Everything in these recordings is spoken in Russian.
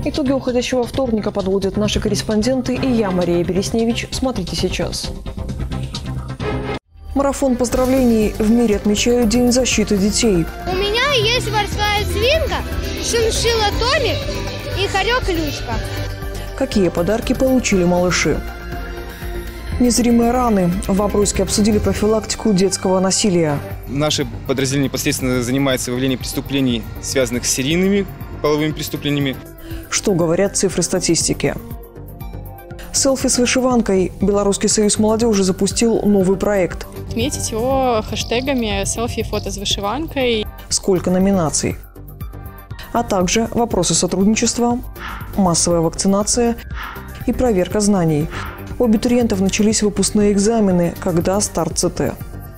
Итоги уходящего вторника подводят наши корреспонденты и я, Мария Бересневич. Смотрите сейчас. Марафон поздравлений. В мире отмечают День защиты детей. У меня есть морская свинка, шиншилла Томик и хорек Люська. Какие подарки получили малыши? Незримые раны. В Бобруйске обсудили профилактику детского насилия. Наше подразделение непосредственно занимается выявлением преступлений, связанных с серийными половыми преступлениями. Что говорят цифры статистики? Селфи с вышиванкой. Белорусский союз молодежи запустил новый проект. Отметить его хэштегами «селфи и фото с вышиванкой». Сколько номинаций? А также вопросы сотрудничества, массовая вакцинация и проверка знаний. У абитуриентов начались выпускные экзамены. Когда старт ЦТ?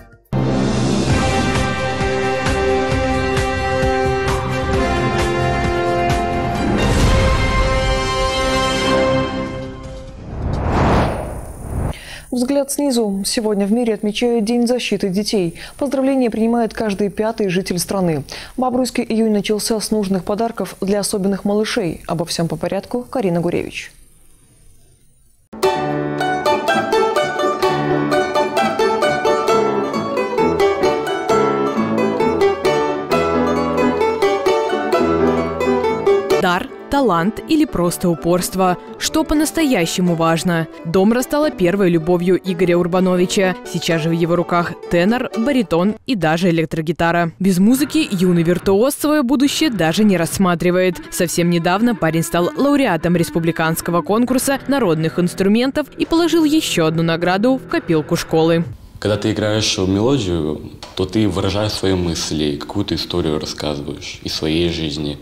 Взгляд снизу. Сегодня в мире отмечают День защиты детей. Поздравления принимает каждый 5-й житель страны. Бобруйский июнь начался с нужных подарков для особенных малышей. Обо всем по порядку. Карина Гуревич. Дар, талант или просто упорство. Что по-настоящему важно? Домра стала первой любовью Игоря Урбановича. Сейчас же в его руках тенор, баритон и даже электрогитара. Без музыки юный виртуоз свое будущее даже не рассматривает. Совсем недавно парень стал лауреатом республиканского конкурса народных инструментов и положил еще одну награду в копилку школы. Когда ты играешь мелодию, то ты выражаешь свои мысли, какую-то историю рассказываешь из своей жизни,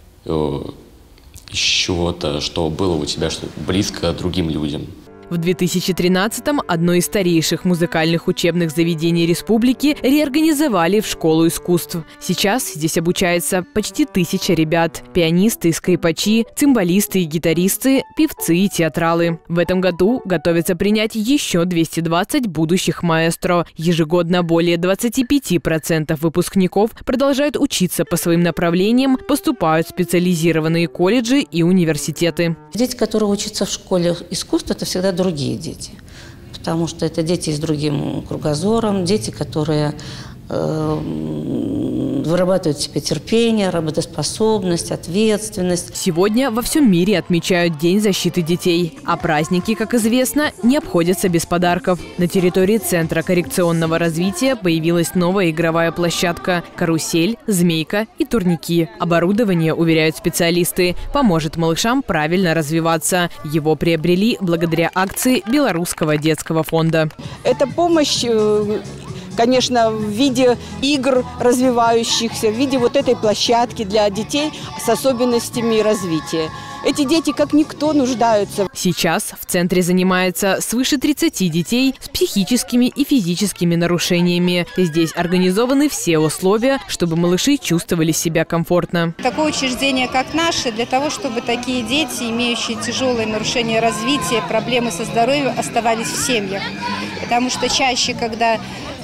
из чего-то, что было у тебя, что близко другим людям. В 2013-м одно из старейших музыкальных учебных заведений республики реорганизовали в школу искусств. Сейчас здесь обучается почти 1000 ребят. Пианисты, скрипачи, цимбалисты и гитаристы, певцы и театралы. В этом году готовятся принять еще 220 будущих маэстро. Ежегодно более 25% выпускников продолжают учиться по своим направлениям, поступают в специализированные колледжи и университеты. Дети, которые учатся в школе искусств, это всегда другие дети, потому что это дети с другим кругозором, дети, которые вырабатывают в себе терпение, работоспособность, ответственность. Сегодня во всем мире отмечают День защиты детей. А праздники, как известно, не обходятся без подарков. На территории Центра коррекционного развития появилась новая игровая площадка, карусель, змейка и турники. Оборудование, уверяют специалисты, поможет малышам правильно развиваться. Его приобрели благодаря акции Белорусского детского фонда. Это помощь, конечно, в виде игр развивающихся, в виде вот этой площадки для детей с особенностями развития. Эти дети, как никто, нуждаются. Сейчас в центре занимается свыше 30 детей с психическими и физическими нарушениями. Здесь организованы все условия, чтобы малыши чувствовали себя комфортно. Такое учреждение, как наше, для того, чтобы такие дети, имеющие тяжелые нарушения развития, проблемы со здоровьем, оставались в семьях. Потому что чаще, когда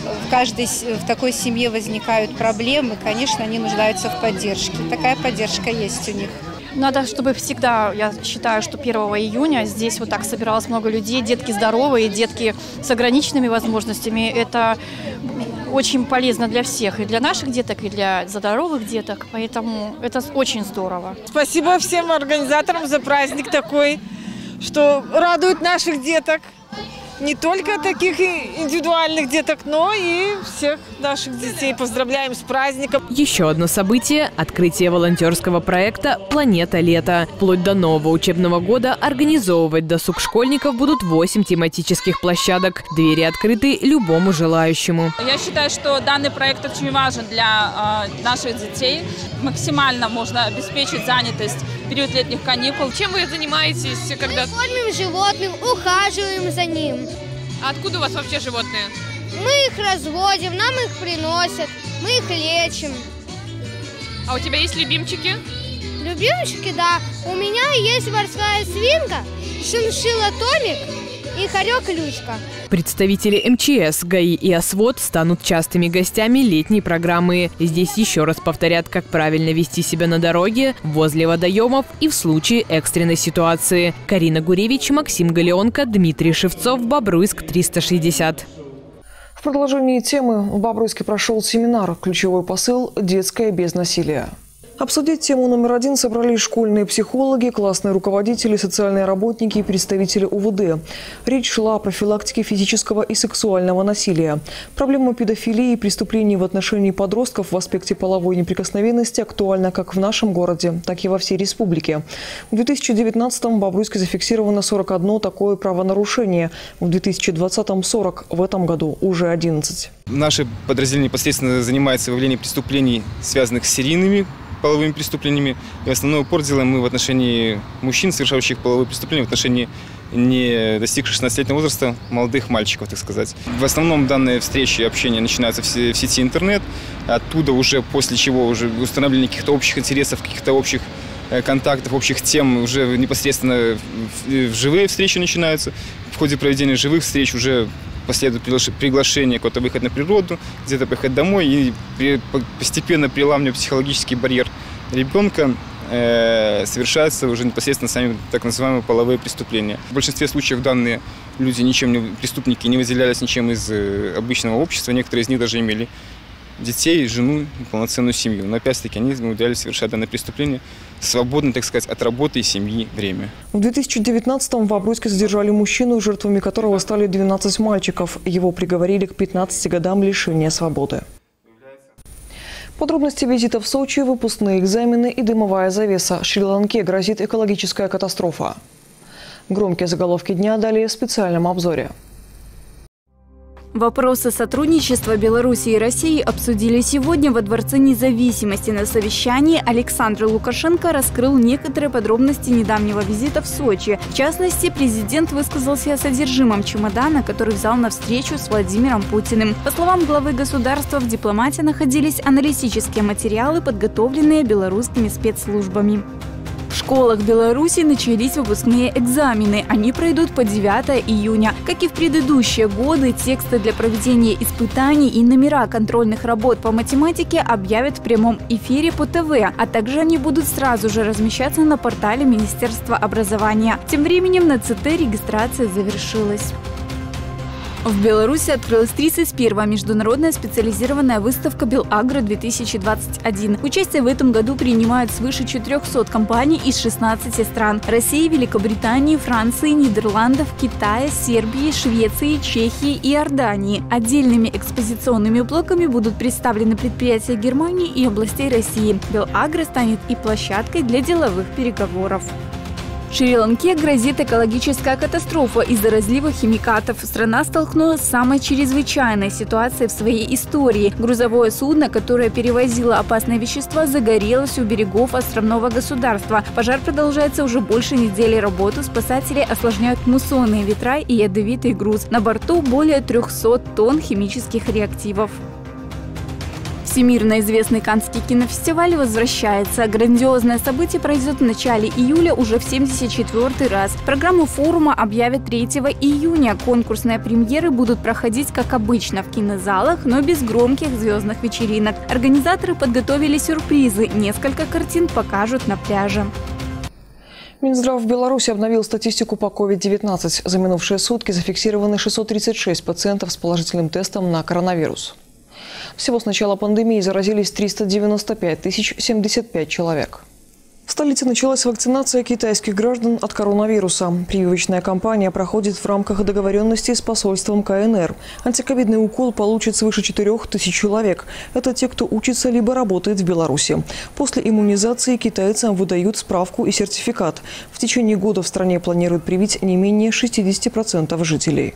в такой семье возникают проблемы, конечно, они нуждаются в поддержке. Такая поддержка есть у них. Надо, чтобы всегда, я считаю, что 1 июня здесь вот так собиралось много людей, детки здоровые, детки с ограниченными возможностями. Это очень полезно для всех, и для наших деток, и для здоровых деток, поэтому это очень здорово. Спасибо всем организаторам за праздник такой, что радует наших деток. Не только таких индивидуальных деток, но и всех наших детей. Поздравляем с праздником. Еще одно событие – открытие волонтерского проекта «Планета лета». Вплоть до нового учебного года организовывать досуг школьников будут 8 тематических площадок. Двери открыты любому желающему. Я считаю, что данный проект очень важен для наших детей. Максимально можно обеспечить занятость в период летних каникул. Чем вы занимаетесь, когда… Мы кормим животных, ухаживаем за ним. А откуда у вас вообще животные? Мы их разводим, нам их приносят, мы их лечим. А у тебя есть любимчики? Любимчики, да. У меня есть морская свинка, шиншилла Томик и хорек Люська. Представители МЧС, ГАИ и ОСВОД станут частыми гостями летней программы. Здесь еще раз повторят, как правильно вести себя на дороге, возле водоемов и в случае экстренной ситуации. Карина Гуревич, Максим Галеонко, Дмитрий Шевцов, Бобруйск, 360. В продолжении темы в Бобруйске прошел семинар «Ключевой посыл. Детское без насилия». Обсудить тему номер 1 собрались школьные психологи, классные руководители, социальные работники и представители УВД. Речь шла о профилактике физического и сексуального насилия. Проблема педофилии и преступлений в отношении подростков в аспекте половой неприкосновенности актуальна как в нашем городе, так и во всей республике. В 2019-м в Бобруйске зафиксировано 41 такое правонарушение, в 2020-м 40, в этом году уже 11. Наше подразделение непосредственно занимается выявлением преступлений, связанных с серийными половыми преступлениями. И основной упор делаем мы в отношении мужчин, совершающих половые преступления, в отношении не достигших 16-летнего возраста молодых мальчиков, так сказать. В основном данные встречи и общения начинаются в сети интернет. Оттуда уже после чего уже установление каких-то общих интересов, каких-то общих контактов, общих тем уже непосредственно в живые встречи начинаются. В ходе проведения живых встреч уже последует приглашение куда-то выехать на природу, где-то поехать домой, и постепенно переламывая психологический барьер ребенка, совершаются уже непосредственно сами так называемые половые преступления. В большинстве случаев данные люди, преступники, не выделялись ничем из обычного общества, некоторые из них даже имели детей, жену, полноценную семью. Но опять-таки они умудрялись совершать данное преступление в свободное, так сказать, от работы и семьи время. В 2019-м в Бобруйске задержали мужчину, жертвами которого стали 12 мальчиков. Его приговорили к 15 годам лишения свободы. Подробности визита в Сочи, выпускные экзамены и дымовая завеса. Шри-Ланке грозит экологическая катастрофа. Громкие заголовки дня далее в специальном обзоре. Вопросы сотрудничества Беларуси и России обсудили сегодня во Дворце независимости. На совещании Александр Лукашенко раскрыл некоторые подробности недавнего визита в Сочи. В частности, президент высказался о содержимом чемодана, который взял на встречу с Владимиром Путиным. По словам главы государства, в дипломате находились аналитические материалы, подготовленные белорусскими спецслужбами. В школах Беларуси начались выпускные экзамены. Они пройдут по 9 июня. Как и в предыдущие годы, тексты для проведения испытаний и номера контрольных работ по математике объявят в прямом эфире по ТВ, а также они будут сразу же размещаться на портале Министерства образования. Тем временем на ЦТ регистрация завершилась. В Беларуси открылась 31-я международная специализированная выставка «Белагро-2021». Участие в этом году принимают свыше 400 компаний из 16 стран – России, Великобритании, Франции, Нидерландов, Китая, Сербии, Швеции, Чехии и Иордании. Отдельными экспозиционными блоками будут представлены предприятия Германии и областей России. «Белагро» станет и площадкой для деловых переговоров. Шри-Ланке грозит экологическая катастрофа из-за разлива химикатов. Страна столкнулась с самой чрезвычайной ситуацией в своей истории. Грузовое судно, которое перевозило опасные вещества, загорелось у берегов островного государства. Пожар продолжается уже больше недели. Работу спасателей осложняют муссонные ветра и ядовитый груз. На борту более 300 тонн химических реактивов. Всемирно известный Каннский кинофестиваль возвращается. Грандиозное событие пройдет в начале июля уже в 74-й раз. Программу форума объявят 3 июня. Конкурсные премьеры будут проходить, как обычно, в кинозалах, но без громких звездных вечеринок. Организаторы подготовили сюрпризы. Несколько картин покажут на пляже. Минздрав в Беларуси обновил статистику по COVID-19. За минувшие сутки зафиксированы 636 пациентов с положительным тестом на коронавирус. Всего с начала пандемии заразились 395 075 человек. В столице началась вакцинация китайских граждан от коронавируса. Прививочная кампания проходит в рамках договоренности с посольством КНР. Антиковидный укол получит свыше 4000 человек. Это те, кто учится либо работает в Беларуси. После иммунизации китайцам выдают справку и сертификат. В течение года в стране планируют привить не менее 60% жителей.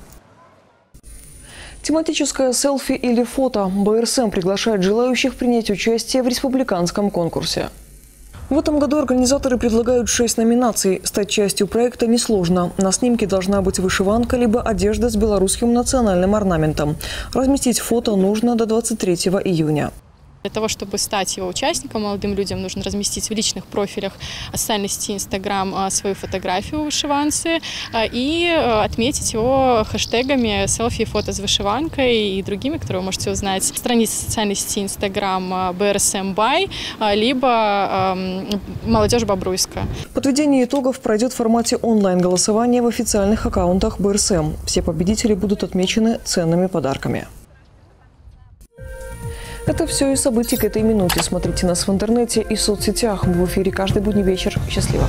Тематическое селфи или фото. БРСМ приглашает желающих принять участие в республиканском конкурсе. В этом году организаторы предлагают 6 номинаций. Стать частью проекта несложно. На снимке должна быть вышиванка либо одежда с белорусским национальным орнаментом. Разместить фото нужно до 23 июня. Для того, чтобы стать его участником, молодым людям нужно разместить в личных профилях социальной сети Instagram свою фотографию вышиванцы и отметить его хэштегами селфи и фото с вышиванкой и другими, которые вы можете узнать. Страница социальной сети Instagram BRSM By, либо «Молодежь Бобруйска». Подведение итогов пройдет в формате онлайн-голосования в официальных аккаунтах БРСМ. Все победители будут отмечены ценными подарками. Это все из событий к этой минуте. Смотрите нас в интернете и соцсетях. Мы в эфире каждый будний вечер. Счастливо!